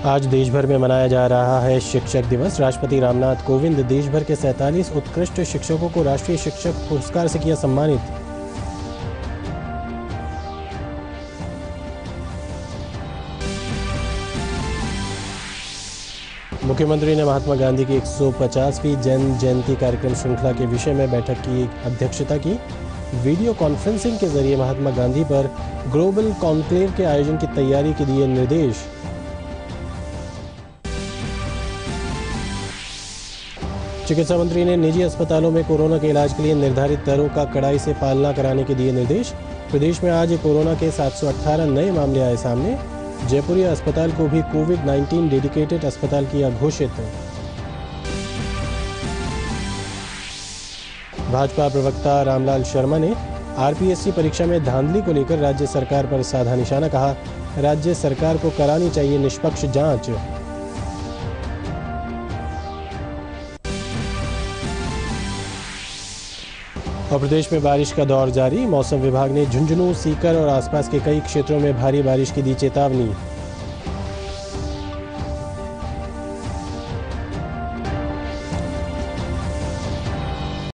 आज देश भर में मनाया जा रहा है शिक्षक दिवस। राष्ट्रपति रामनाथ कोविंद देश भर के 47 उत्कृष्ट शिक्षकों को राष्ट्रीय शिक्षक पुरस्कार से किया सम्मानित। मुख्यमंत्री ने महात्मा गांधी की 150वीं जन्म जयंती कार्यक्रम श्रृंखला के विषय में बैठक की अध्यक्षता की। वीडियो कॉन्फ्रेंसिंग के जरिए महात्मा गांधी पर ग्लोबल कॉन्क्लेव के आयोजन की तैयारी के दिए निर्देश। चिकित्सा मंत्री ने निजी अस्पतालों में कोरोना के इलाज के लिए निर्धारित दरों का कड़ाई से पालना कराने के दिए निर्देश। प्रदेश में आज कोरोना के 718 नए मामले आए सामने। जयपुरी अस्पताल को भी कोविड-19 डेडिकेटेड अस्पताल किया घोषित। भाजपा प्रवक्ता रामलाल शर्मा ने आरपीएससी परीक्षा में धांधली को लेकर राज्य सरकार पर साधा निशाना। कहा, राज्य सरकार को करानी चाहिए निष्पक्ष जांच। और प्रदेश में बारिश का दौर जारी। मौसम विभाग ने झुंझुनू, सीकर और आसपास के कई क्षेत्रों में भारी बारिश की दी चेतावनी।